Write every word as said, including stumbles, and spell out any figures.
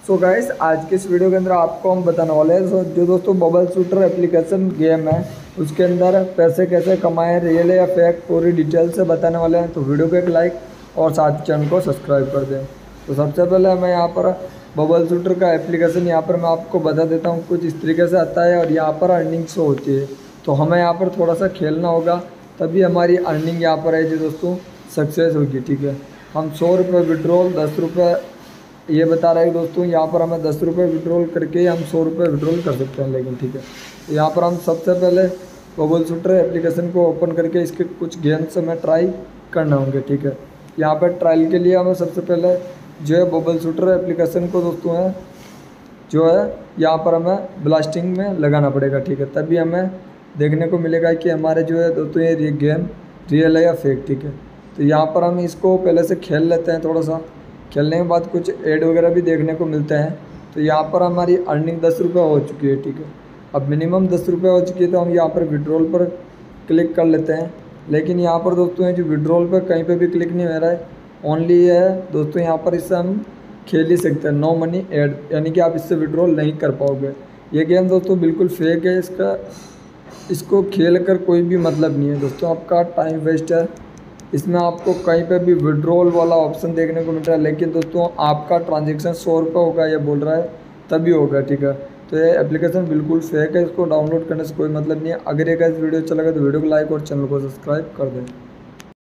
So guys, आज के इस वीडियो के अंदर आपको हम बताने वाले हैं so, जो दोस्तों बबल शूटर एप्लीकेशन गेम है उसके अंदर पैसे कैसे कमाएं, रियल है या फेक, पूरी डिटेल से बताने वाले हैं। तो वीडियो को एक लाइक और साथ ही चैनल को सब्सक्राइब कर दें। तो सबसे पहले मैं यहाँ पर बबल शूटर का एप्लीकेशन यहाँ पर मैं आपको बता देता हूँ। कुछ इस तरीके से आता है और यहाँ पर अर्निंग शो होती है। तो हमें यहाँ पर थोड़ा सा खेलना होगा, तभी हमारी अर्निंग यहाँ पर है जो दोस्तों सक्सेस होगी। ठीक है, हम सौ रुपये विड्रॉल, दस रुपये ये बता रहा है दोस्तों। यहाँ पर हमें दस रुपये विड्रॉल करके हम सौ रुपये विड्रॉल कर सकते हैं। लेकिन ठीक है, तो यहाँ पर हम सबसे पहले बबल शूटर एप्लीकेशन को ओपन करके इसके कुछ गेम्स हमें ट्राई करना होंगे। ठीक है, यहाँ पर ट्रायल के लिए हमें सबसे पहले जो है बबल शूटर एप्लीकेशन को दोस्तों है जो है यहाँ पर हमें ब्लास्टिंग में लगाना पड़ेगा। ठीक है, तभी हमें देखने को मिलेगा कि हमारे जो है दोस्तों ये गेम रियल है या फेक। ठीक है, तो यहाँ पर हम इसको पहले से खेल लेते हैं। थोड़ा सा खेलने के बाद कुछ ऐड वगैरह भी देखने को मिलते हैं। तो यहाँ पर हमारी अर्निंग दस रुपये हो चुकी है। ठीक है, अब मिनिमम दस रुपये हो चुकी है तो हम यहाँ पर विड्रॉल पर क्लिक कर लेते हैं। लेकिन यहाँ पर दोस्तों है जो विड्रॉल पर कहीं पे भी क्लिक नहीं हो रहा है, ओनली ये है दोस्तों यहाँ पर इससे हम खेल ही सकते हैं, नो मनी ऐड, यानी कि आप इससे विड्रॉल नहीं कर पाओगे। ये गेम दोस्तों बिल्कुल फेक है, इसका इसको खेल कर कोई भी मतलब नहीं है दोस्तों, आपका टाइम वेस्ट है। इसमें आपको कहीं पे भी विड्रॉल वाला ऑप्शन देखने को मिल रहा है, लेकिन दोस्तों आपका ट्रांजेक्शन सौ रुपये होगा ये बोल रहा है, तभी होगा। ठीक है, तो ये एप्लीकेशन बिल्कुल फेक है, इसको डाउनलोड करने से कोई मतलब नहीं है। अगर ये गाइस वीडियो अच्छा लगा तो वीडियो को लाइक और चैनल को सब्सक्राइब कर दें।